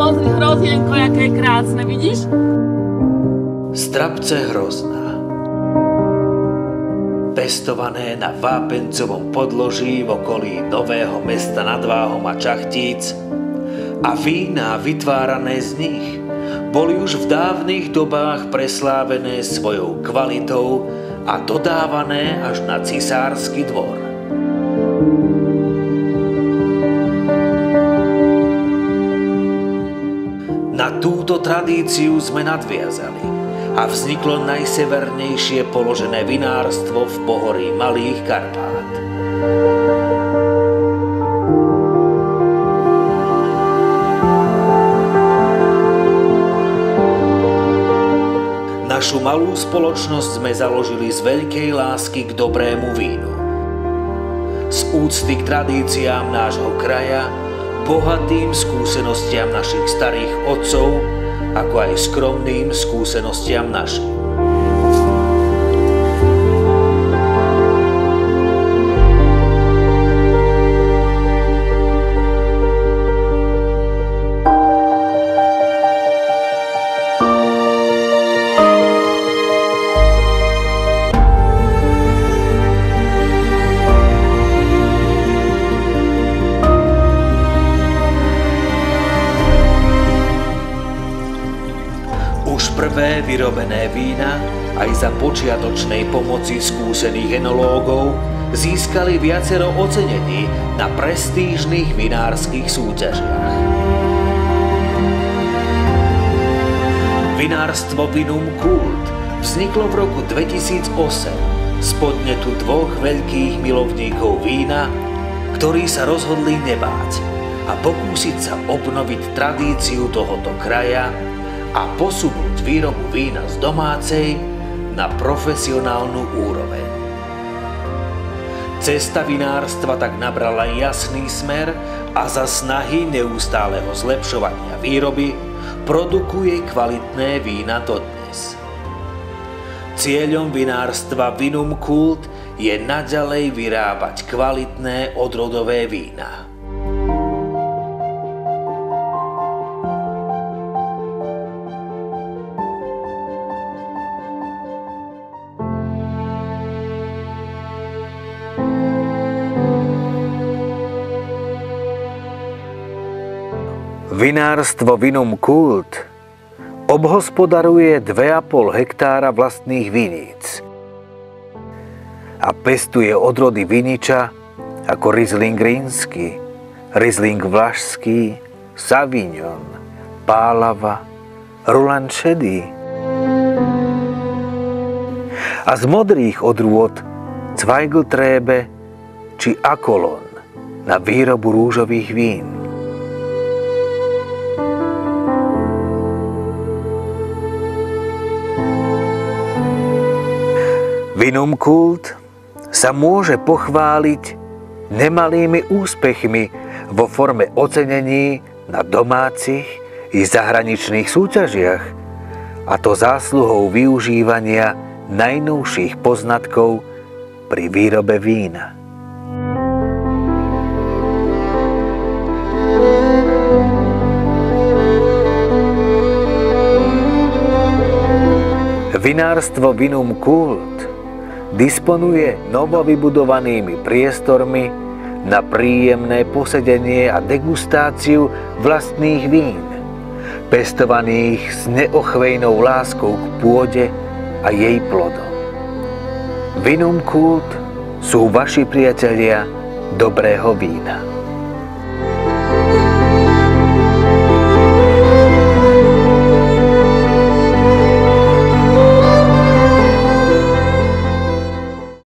Pozri, hrozienko, jaké je krásne, vidíš? Strapce Hrozná. Pestované na vápencovom podloží v okolí Nového Mesta nad Váhom a Čachtíc a vína vytvárané z nich boli už v dávnych dobách preslávené svojou kvalitou a dodávané až na cisársky dvor. Na túto tradíciu sme nadviazali a vzniklo najsevernejšie položené vinárstvo v pohorí Malých Karpát. Našu malú spoločnosť sme založili z veľkej lásky k dobrému vínu. Z úcty k tradíciám nášho kraja, bohatým skúsenostiam našich starých otcov, ako aj skromným skúsenostiam našich. Prvé vyrobené vína aj za počiatočnej pomoci skúsených enológov získali viacero ocenení na prestížnych vinárskych súťažiach. Vinárstvo Vinum Kult vzniklo v roku 2008 z podnetu dvoch veľkých milovníkov vína, ktorí sa rozhodli nebáť a pokúsiť sa obnoviť tradíciu tohoto kraja a posunúť výrobu vína z domácej na profesionálnu úroveň. Cesta vinárstva tak nabrala jasný smer a za snahy neustáleho zlepšovania výroby produkuje kvalitné vína dodnes. Cieľom vinárstva Vinum Kult je naďalej vyrábať kvalitné odrodové vína. Vinárstvo Vinum Kult obhospodaruje 2,5 hektára vlastných viníc a pestuje odrody viniča ako Riesling rínsky, Riesling vlašský, Savignon, Pálava, Ruland šedý. A z modrých odrôd Zweigl-Trebe či Akolon na výrobu rúžových vín. Vinum Kult sa môže pochváliť nemalými úspechmi vo forme ocenení na domácich i zahraničných súťažiach, a to zásluhou využívania najnovších poznatkov pri výrobe vína. Vinárstvo Vinum Kult disponuje novovybudovanými priestormi na príjemné posedenie a degustáciu vlastných vín, pestovaných s neochvejnou láskou k pôde a jej plodom. Vinum Kult sú vaši priatelia dobrého vína.